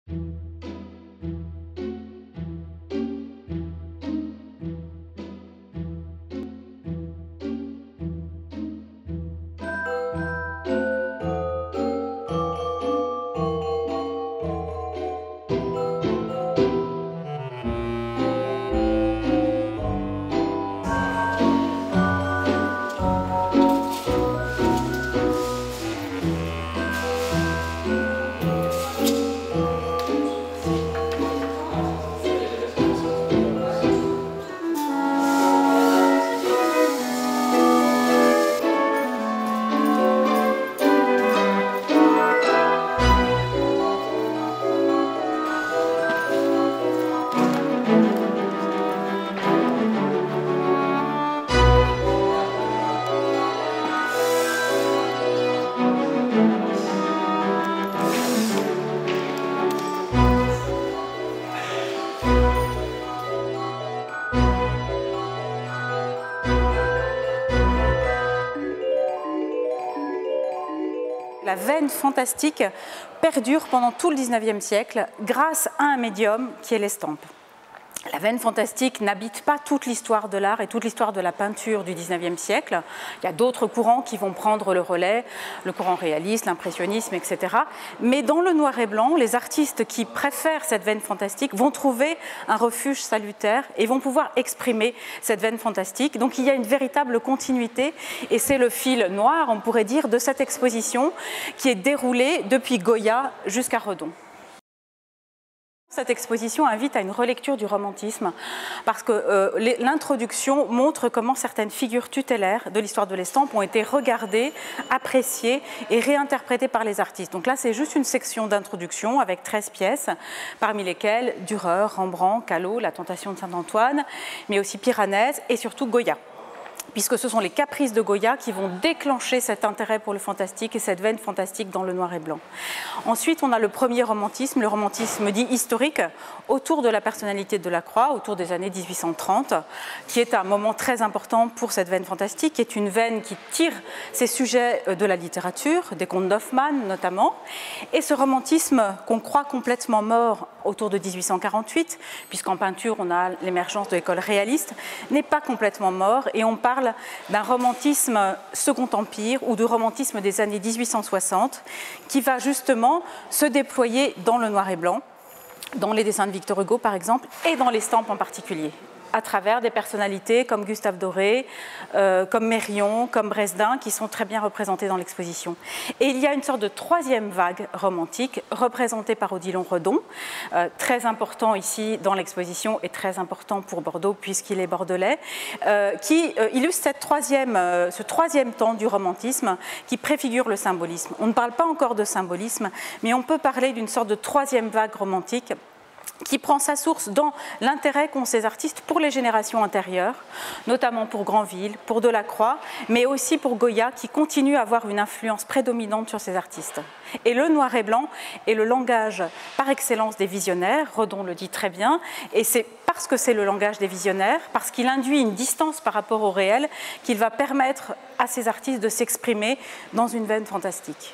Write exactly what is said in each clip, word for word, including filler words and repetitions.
La veine fantastique perdure pendant tout le dix-neuvième siècle grâce à un médium qui est l'estampe. La veine fantastique n'habite pas toute l'histoire de l'art et toute l'histoire de la peinture du dix-neuvième siècle. Il y a d'autres courants qui vont prendre le relais, le courant réaliste, l'impressionnisme, et cetera. Mais dans le noir et blanc, les artistes qui préfèrent cette veine fantastique vont trouver un refuge salutaire et vont pouvoir exprimer cette veine fantastique. Donc il y a une véritable continuité et c'est le fil noir, on pourrait dire, de cette exposition qui est déroulée depuis Goya jusqu'à Redon. Cette exposition invite à une relecture du romantisme parce que euh, l'introduction montre comment certaines figures tutélaires de l'histoire de l'estampe ont été regardées, appréciées et réinterprétées par les artistes. Donc là, c'est juste une section d'introduction avec treize pièces, parmi lesquelles Dürer, Rembrandt, Callot, La Tentation de Saint-Antoine, mais aussi Piranèse et surtout Goya, puisque ce sont les caprices de Goya qui vont déclencher cet intérêt pour le fantastique et cette veine fantastique dans le noir et blanc. Ensuite, on a le premier romantisme, le romantisme dit historique, autour de la personnalité de Delacroix, autour des années mille huit cent trente, qui est un moment très important pour cette veine fantastique, qui est une veine qui tire ses sujets de la littérature, des contes d'Hoffmann notamment, et ce romantisme qu'on croit complètement mort autour de mille huit cent quarante-huit, puisqu'en peinture on a l'émergence de l'école réaliste, n'est pas complètement mort, et on parle d'un romantisme Second Empire ou de romantisme des années mille huit cent soixante qui va justement se déployer dans le noir et blanc, dans les dessins de Victor Hugo par exemple, et dans l'estampe en particulier, à travers des personnalités comme Gustave Doré, euh, comme Mérion, comme Bresdin, qui sont très bien représentés dans l'exposition. Et il y a une sorte de troisième vague romantique, représentée par Odilon Redon, euh, très important ici dans l'exposition et très important pour Bordeaux, puisqu'il est bordelais, euh, qui euh, illustre cette troisième, euh, ce troisième temps du romantisme qui préfigure le symbolisme. On ne parle pas encore de symbolisme, mais on peut parler d'une sorte de troisième vague romantique qui prend sa source dans l'intérêt qu'ont ces artistes pour les générations antérieures, notamment pour Granville, pour Delacroix, mais aussi pour Goya, qui continue à avoir une influence prédominante sur ces artistes. Et le noir et blanc est le langage par excellence des visionnaires, Redon le dit très bien, et c'est parce que c'est le langage des visionnaires, parce qu'il induit une distance par rapport au réel, qu'il va permettre à ces artistes de s'exprimer dans une veine fantastique.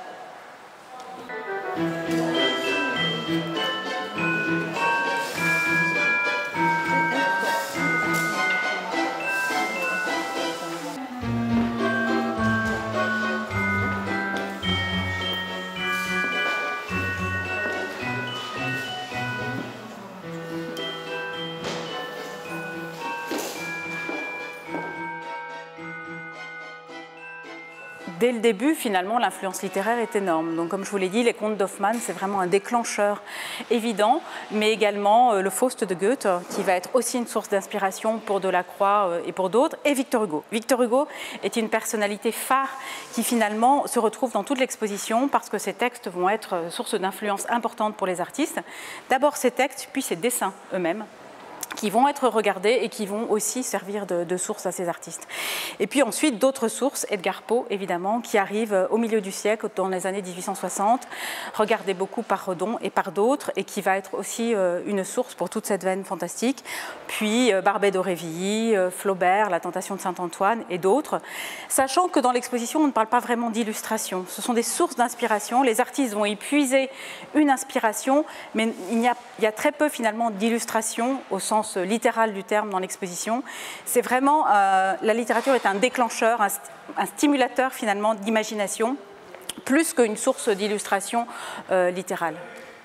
Dès le début, finalement, l'influence littéraire est énorme. Donc, comme je vous l'ai dit, les contes d'Hoffmann, c'est vraiment un déclencheur évident, mais également euh, le Faust de Goethe, qui va être aussi une source d'inspiration pour Delacroix euh, et pour d'autres, et Victor Hugo. Victor Hugo est une personnalité phare qui, finalement, se retrouve dans toute l'exposition parce que ses textes vont être source d'influence importante pour les artistes. D'abord ses textes, puis ses dessins eux-mêmes. qui vont être regardés et qui vont aussi servir de, de source à ces artistes. Et puis ensuite, d'autres sources, Edgar Poe, évidemment, qui arrive au milieu du siècle, dans les années mille huit cent soixante, regardé beaucoup par Redon et par d'autres, et qui va être aussi une source pour toute cette veine fantastique. Puis Barbey d'Aurevilly, Flaubert, La Tentation de Saint-Antoine et d'autres, sachant que dans l'exposition, on ne parle pas vraiment d'illustration. Ce sont des sources d'inspiration. Les artistes vont y puiser une inspiration, mais il y a, il y a très peu finalement d'illustration au sens littéral du terme dans l'exposition. C'est vraiment, euh, la littérature est un déclencheur, un, un stimulateur finalement d'imagination, plus qu'une source d'illustration euh, littérale.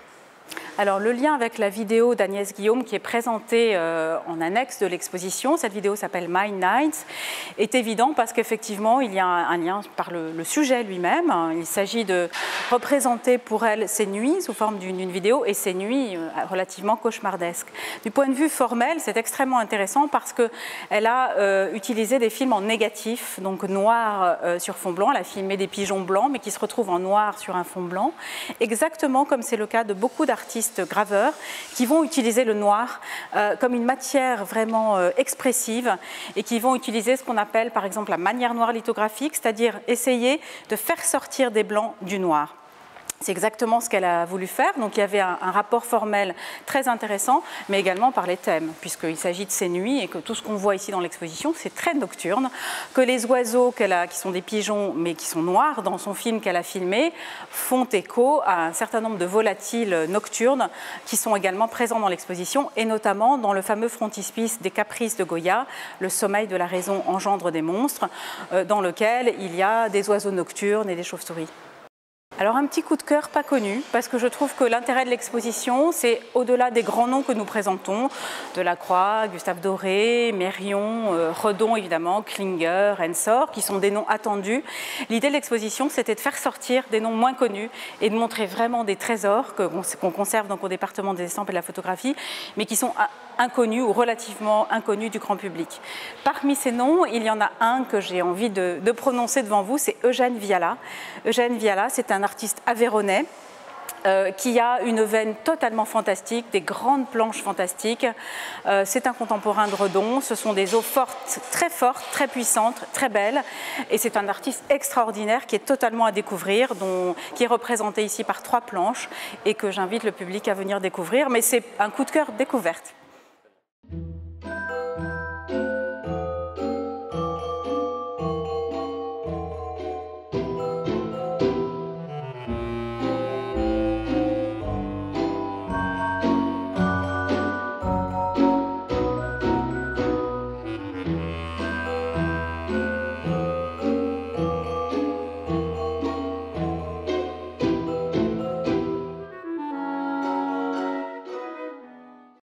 Alors, le lien avec la vidéo d'Agnès Guillaume qui est présentée euh, en annexe de l'exposition, cette vidéo s'appelle My Nights, est évident parce qu'effectivement, il y a un, un lien par le, le sujet lui-même. Il s'agit de représenter pour elle ses nuits sous forme d'une vidéo et ses nuits euh, relativement cauchemardesques. Du point de vue formel, c'est extrêmement intéressant parce qu'elle a euh, utilisé des films en négatif, donc noir euh, sur fond blanc. Elle a filmé des pigeons blancs, mais qui se retrouvent en noir sur un fond blanc, exactement comme c'est le cas de beaucoup d'artistes graveurs qui vont utiliser le noir euh, comme une matière vraiment euh, expressive et qui vont utiliser ce qu'on appelle par exemple la manière noire lithographique, c'est-à-dire essayer de faire sortir des blancs du noir. C'est exactement ce qu'elle a voulu faire, donc il y avait un, un rapport formel très intéressant, mais également par les thèmes, puisqu'il s'agit de ces nuits et que tout ce qu'on voit ici dans l'exposition, c'est très nocturne, que les oiseaux qu'elle a, qui sont des pigeons, mais qui sont noirs, dans son film qu'elle a filmé, font écho à un certain nombre de volatiles nocturnes qui sont également présents dans l'exposition, et notamment dans le fameux frontispice des Caprices de Goya, Le sommeil de la raison engendre des monstres, euh, dans lequel il y a des oiseaux nocturnes et des chauves-souris. Alors un petit coup de cœur pas connu, parce que je trouve que l'intérêt de l'exposition, c'est au-delà des grands noms que nous présentons, Delacroix, Gustave Doré, Mérion, euh, Redon évidemment, Klinger, Ensor, qui sont des noms attendus. L'idée de l'exposition, c'était de faire sortir des noms moins connus et de montrer vraiment des trésors qu'on conserve donc au département des estampes et de la photographie, mais qui sont inconnus ou relativement inconnus du grand public. Parmi ces noms, il y en a un que j'ai envie de, de prononcer devant vous, c'est Eugène Viala. Eugène Viala, c'est un artiste aveyronnais euh, qui a une veine totalement fantastique, des grandes planches fantastiques. Euh, c'est un contemporain de Redon, ce sont des eaux fortes, très fortes, très puissantes, très belles, et c'est un artiste extraordinaire qui est totalement à découvrir, dont, qui est représenté ici par trois planches et que j'invite le public à venir découvrir, mais c'est un coup de cœur découverte.